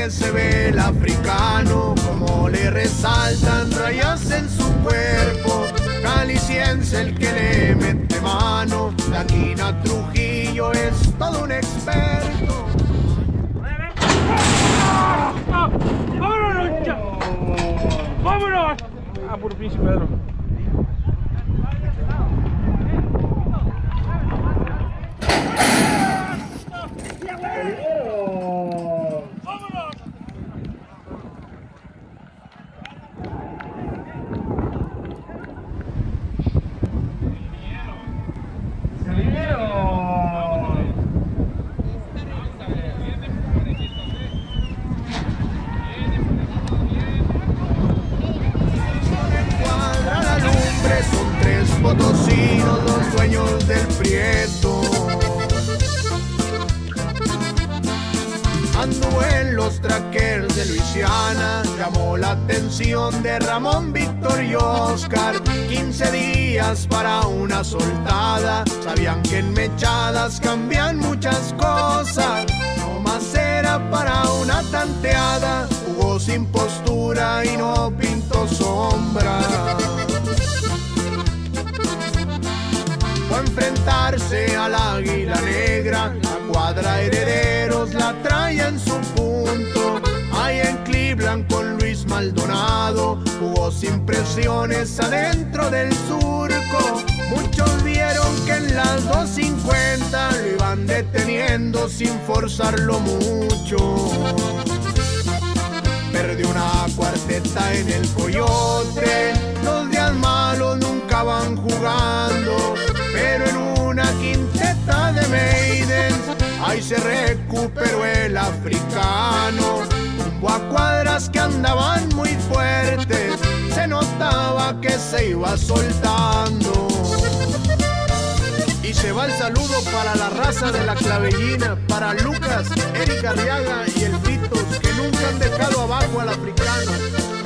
que se ve el africano, como le resaltan rayas en su cuerpo. Caliciense el que le mete mano, la Quina Trujillo es todo un experto. ¡Vámonos, ya! ¡Vámonos! Ah, puro pinche Pedro. Potosinos, los dueños del Prieto. Anduvo en los trackers de Luisiana, llamó la atención de Ramón, Víctor y Oscar. 15 días para una soltada, sabían que en mechadas cambian muchas cosas. No más era para una tanteada, jugó sin postura y no pintó sombra. Fue enfrentarse al Águila Negra, la cuadra Herederos la trae en su punto. Ahí en Cleveland con Luis Maldonado, jugó sin presiones adentro del surco. Muchos vieron que en las 2:50 lo iban deteniendo sin forzarlo mucho. Perdió una cuarteta en el Coyote, los días malos nunca van jugando, pero en una quinteta de Maiden, ahí se recuperó el africano. Rumbo a cuadras que andaban muy fuertes, se notaba que se iba soltando. Y se va el saludo para la raza de la Clavellina, para Lucas, Eric Arriaga y el Pitos, que nunca han dejado abajo al africano.